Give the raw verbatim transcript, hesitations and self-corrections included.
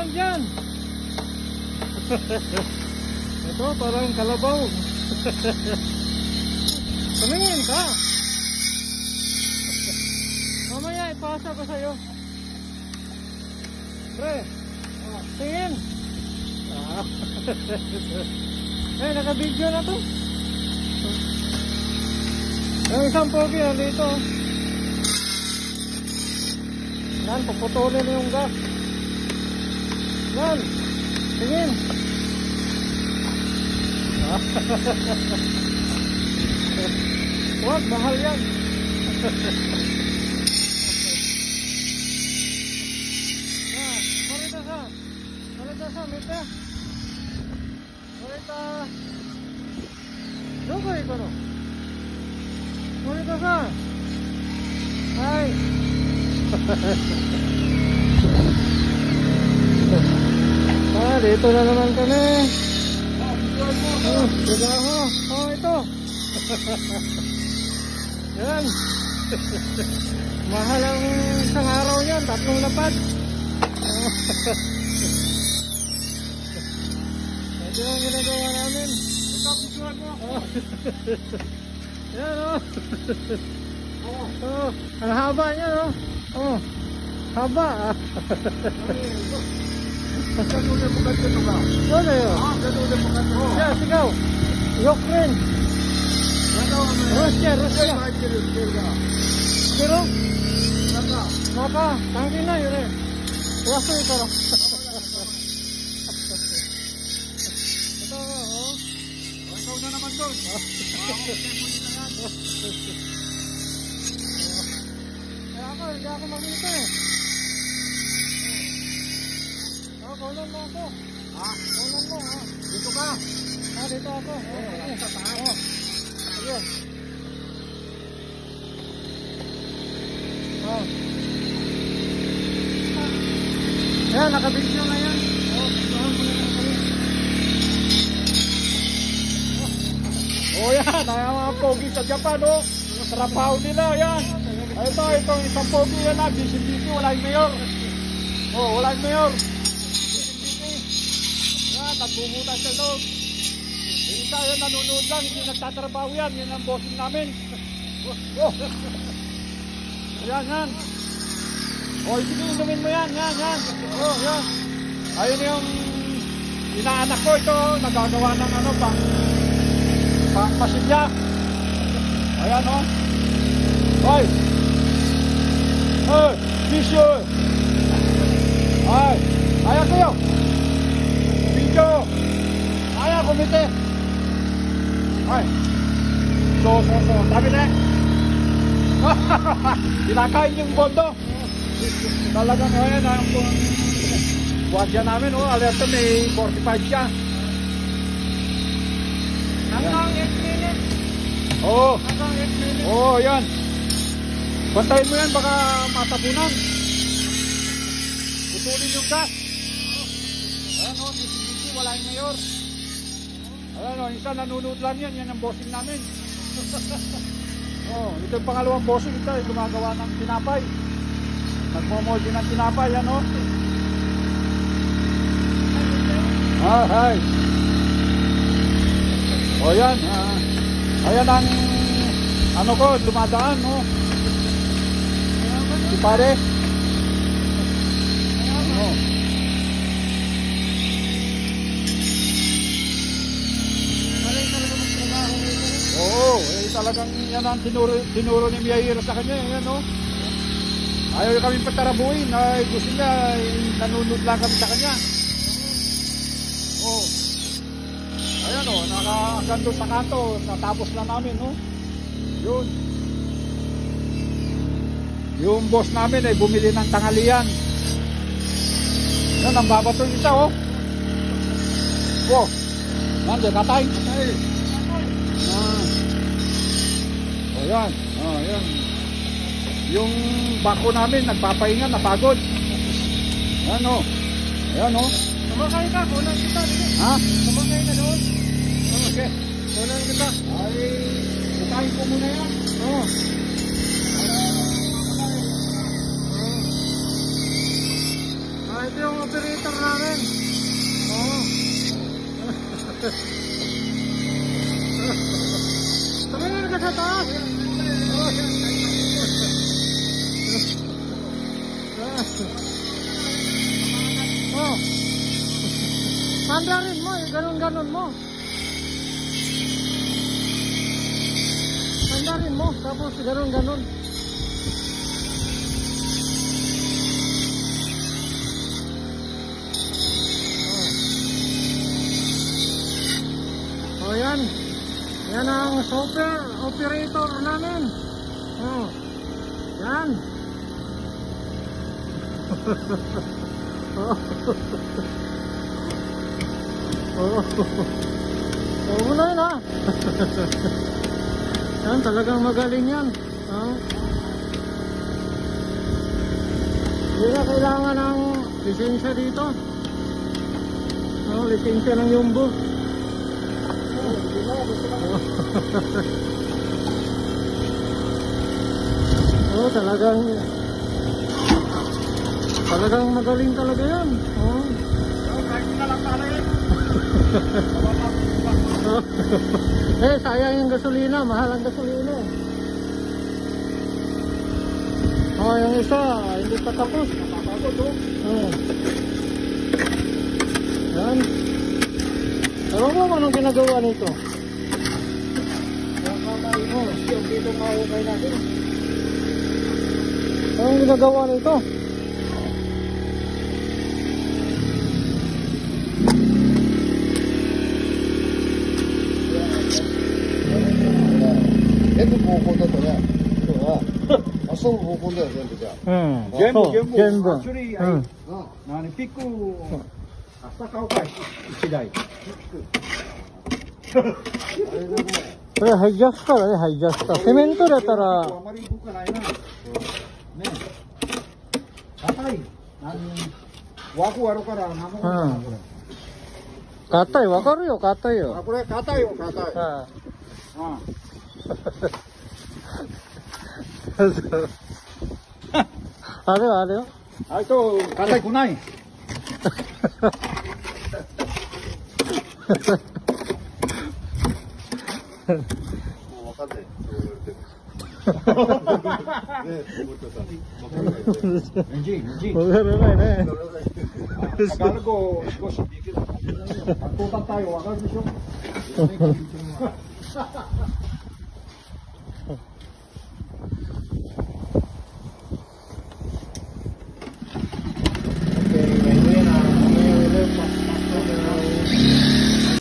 naman dyan. Ito parang kalabaw. Tumingin ka. Mamaya ipasa ko sa'yo. Pre, tingin. Ah. Eh, naka-video na to. Yung isang pogi yan dito. Yan, puputulin yung gas. Yan, tingin. Wag, mahal yan. Ah, marita sa. Marita sa, mita. Marita. Dugay ko no. Marita sa. Hai. Ah, dito na naman kami. Oh, trabaho. Oh, ito. Yan. Mahal ang isang araw yan. Tatlong lapad. Oh. Ito ang ginagawa namin. Ito ang pisuan mo. Oh. Yan, oh. Oh. Ang haba niya, oh. Oh. Haba. Saan ulit mo ganito ito ba? Ano yun? Ah, saan ulit mo ganito? Yeah, sigaw. Yokrin. Rusya, Rusya. Pero? Naka. Naka. Tangin na yun eh. Waso ito. Ito, oh. Ikaw na naman doon. Kaya ako, hindi ako makita eh. Oh, kunan mo ako. Ha? Kunan mo, ha? Dito ka. Ah, dito ako. Oh, Sa taas. oh. Sige. Oh. Ayan, nakabidyo na yan. Oh, saan mo na kami. Oh yan, ang mga pogi sa Japan, oh. Trabaho nila, yan. Ito, itong isang pogi yan na, busy-busy, wala yung mayor. Oh, wala yung mayor. Busy-busy. Yan, nagbubutas siya doon. Yung isa yan, nanonood lang, hindi nagtatrabaho yan. Yan ang bossing namin. Oh, oh. Yan, yan. Oh, sige, inumin mo yan, yan, yan. Oh, yan. Ayun yung inaanak ko ito, nagagawa ng ano, pang, pang pasilya. Ayan, oh. Hoy! Hoy! Bisyo! Ay! Ayan kayo! Video! Ayan, kumite! Ay! So, so, so. Sabi na eh! Kinakain yung bondo! Talagang ayan ang buwasya namin, oh. Alerto may forty-five siya. Hanggang eight minutes. Oo! Hanggang eight minutes. Oo, yan! Bantayin mo yan, baka matabunan. Putulin yung gas. Ayan o, busy-busy, wala yung mayor. Ayan o, isa nanonood lang yan, yan ang bossing namin. Oh, ito yung pangalawang bossing, ito yung gumagawa ng tinapay. Nagmamolde ng tinapay, yan o. Ah, hi. O yan, ah, ayan ang ano ko, dumadaan o. Si pare. Ano? Oo, eh talagang yan ang tinuro, tinuro ni Miyahira sa kanya, yan o. Ayaw kami patarabuhin, ay gusto niya, eh, nanunod lang kami sa kanya. Oo. Ayan o, nakahanggang doon sa kanto, natapos na namin o. Yun. Yung boss namin ay bumili ng tanghalian. Yan, ang babato isa oh. Oh. Yan, di katay. Katay. Ah. Oh, yan. Oh, yan. Yung bako namin, nagpapahinga, napagod. Yan oh. Yan oh. Sumakay ka, kunan kita. Ha? Sumakay ka doon. Oh, okay. Kunan kita. Ay, bukahin ko muna yan. Oh. ito yung operator namin. Oo. Tumingin ka sa taas. Oh. Pandarin mo, eh. Ganon-ganon mo. Pandarin mo, tapos ganon-ganon. Oh. Oh, yan. Yan ang super operator namin. Oh. Yan. Oh. Oh. Oh, muna yun ha. Yan, talagang magaling yan. Oh. Hindi na kailangan ng lisensya dito. Oh, lisensya ng Yumbo. Oh, talagang talagang magaling talaga yan. Oh. Eh, sayang yung gasolina, mahal ang gasolina. Oh, yung isa, hindi pa tapos. Oh. Yan. Ewan mo kung anong ginagawa nito. Oh, dito mahukay natin. Anong ginagawa nito? 全部合コンだとね、今日は遊ぶ合コンだよ、全部じゃあ。 うん。 全部そう全部全部。 種類うん。 うん何ピック朝買おうか一台これハイジャスターだね、ハイジャスター。セメントだったら、 あまり動かないなね高い何枠あるから何もうん。硬い、わかるよ、硬いあよ。 これ硬いよ硬いああそうあれよ、あれよ。 あいと硬くないもう分かんない。そう言われても。ね、思ってた。分かんないよね。 エンジンエンジンわからないね。 明るく少しビール。こうだったよわかるでしょ